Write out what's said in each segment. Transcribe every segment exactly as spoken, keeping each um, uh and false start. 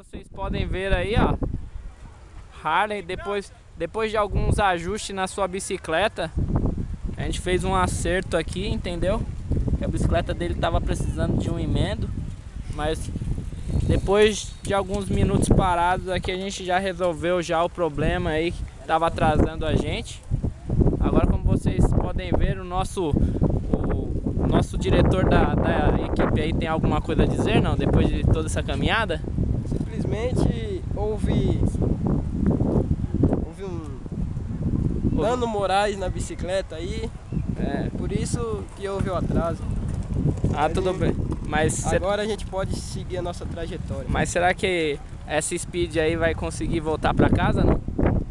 vocês podem ver aí, ó, Harley, depois, depois de alguns ajustes na sua bicicleta, a gente fez um acerto aqui, entendeu? Que a bicicleta dele tava precisando de um emendo, mas depois de alguns minutos parados aqui a gente já resolveu já o problema aí que tava atrasando a gente. Agora, como vocês podem ver, o nosso o, o nosso diretor da, da equipe aí tem alguma coisa a dizer, não? Depois de toda essa caminhada? Simplesmente houve houve um dano morais na bicicleta aí, é, por isso que houve o atraso. Ah, Mas tudo bem. Mas agora a gente pode seguir a nossa trajetória. Mas será que essa Speed aí vai conseguir voltar pra casa, não?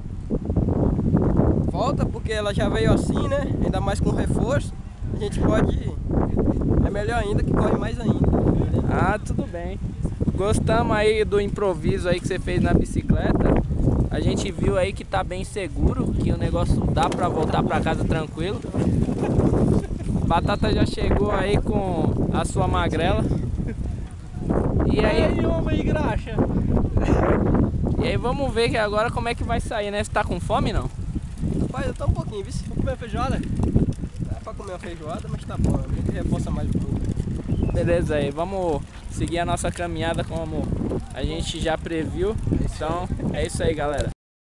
Volta, porque ela já veio assim, né? Ainda mais com reforço. A gente pode... É melhor ainda que corre mais ainda. Ah, tudo bem. Gostamos aí do improviso aí que você fez na bicicleta. A gente viu aí que tá bem seguro, que o negócio dá pra voltar pra casa tranquilo. Batata já chegou aí com a sua magrela. E aí, e aí homem graxa? E aí vamos ver que agora como é que vai sair, né? Você tá com fome, não? Rapaz, eu tô um pouquinho, viu? Vou comer feijoada? É pra comer uma feijoada, mas tá bom. A gente reforça mais um pouco. Beleza aí, vamos seguir a nossa caminhada como a gente já previu. Então é isso aí, galera.